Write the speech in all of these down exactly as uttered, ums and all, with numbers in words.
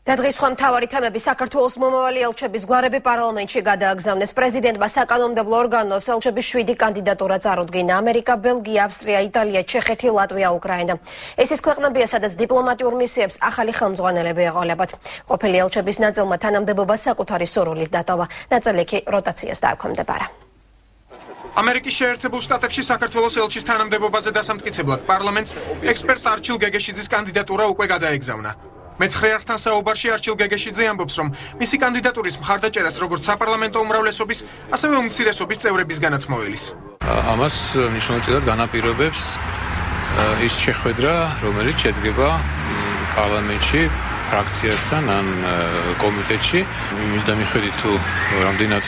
Დღეს სხვა მთავარი თემები საქართველოს მომავალი ელჩების გვარები პარლამენტში გადააგზავნეს. პრეზიდენტმა საკანონმდებლო ორგანოს ელჩების შვიდი კანდიდატურა წარუდგინა. ამერიკა, ბელგია, ავსტრია, იტალია, ჩეხეთი, ლატვია, უკრაინა. ეს ის ქვეყნებია, სადაც დიპლომატიურ მისიებს ახალი ხელმძღვანელები ეყოლებათ. ყოფილი ელჩების ნაწილმა თანამდებობა საკუთარი სურვილით დატოვა. ნაწილი კი როტაციას დააქვემდებარა. ამერიკის შეერთებულ შტატებში საქართველოს ელჩის თანამდებობაზე დასამტკიცებლად პარლამენტს ექსპერტ არჩილ გეგეშიძის კანდიდატურა უკვე გადაეგზავნა. მეცხრე არხთან საუბარში არჩილ გეგეშიძე ამბობს, რომ მისი კანდიდატურის მხარდაჭერას როგორც საპარლამენტო უმრავლესობის, ასევე უმცირესობის წევრებისგანაც მოელის. ამას მნიშვნელოვნად განაპირობებს ის შეხვედრა, რომელიც შედგება პარლამენტში ფრაქციასთან ან კომიტეტში. იმის დამიხედვით თუ რამდენად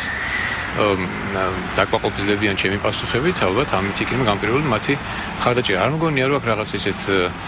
დაკმაყოფილებიან ჩემი პასუხებით, ალბათ ამით იქნება განპირობებული მათი მხარდაჭერა. არ მგონია, რომ აქ რაღაც ისეთ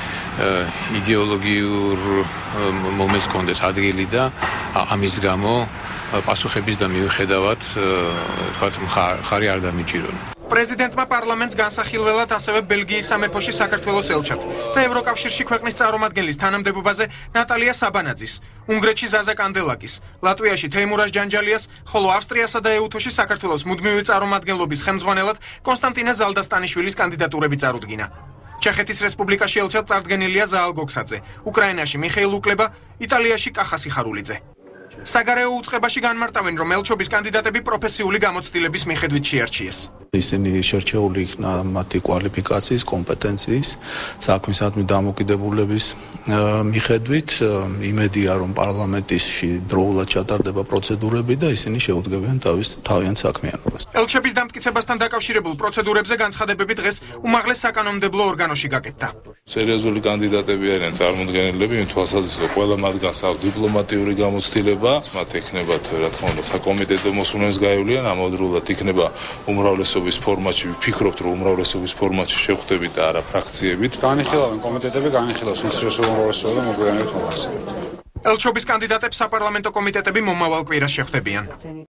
იდეოლოგიურ მომენტს კონდეს ადგილი და ამის გამო პასუხების და მიუხედავად თქვათ მხარი არ დამიჭირონ. პრეზიდენტმა პარლამენტს განსახილველად ასევე ბელგიის სამეფოში საქართველოს ელჩად და ევროკავშირში ქვეყნის წარმომადგენლის თანამდებობაზე ნატალია საბანაძის, უნგრეთში ზაზა კანდელაკის, ლატვიაში თეიმურაზ ჯანჯალიას, ხოლო ავსტრიასა და ეუთოში საქართველოს მუდმივი წარმომადგენლობის ხელმძღვანელად კონსტანტინე ზალდასტანიშვილის კანდიდატურები წარუდგინა. ჩეხეთის რესპუბლიკაში ელჩად წარდგენილია ზაალ გოქსაძე, უკრაინაში მიხეილ უკლება, იტალიაში კახასი ხარულიძე. საგარეო უწყებაში განმარტავენ, რომ ელჩობის კანდიდატები პროფესიული გამოცდილების მიხედვით შეარჩიეს. ისინი შერჩეული იქნა მათი კვალიფიკაციის, კომპეტენციის, საქმისადმი დამოკიდებულების მიხედვით. იმედია, რომ პარლამენტში დროულად ჩატარდება პროცედურები და ისინი შეუდგებიან თავის თავიანთ საქმიანობას. ელჩების დამტკიცებასთან დაკავშირებულ პროცედურებზე განცხადებები დღეს უმაღლეს საკანონმდებლო ორგანოში გაკეთდა. სერიოზული კანდიდატები არიან წარმოდგენილები, იმ თვალსაზრისით, ყველა მათგანს აქვს დიპლომატიური გამოცდილება, მათ ექნებათ, რა თქმა უნდა, საკომიტეტო მოსვლენებს გაევლიან, ამავდროულად იქნება უმრავლესობის ფორმატში, ვფიქრობთ, რომ უმრავლესობის ფორმატში შევხვდებით და არა ფრაქციებით. განიხილავენ კომიტეტები, განიხილავს უმცირესობა უმრავლესობა და მოგვიანებით მოახსენებთ. ელჩობის კანდიდატებს საპარლამენტო კომიტეტები მომავალ კვირას შეხვდებიან.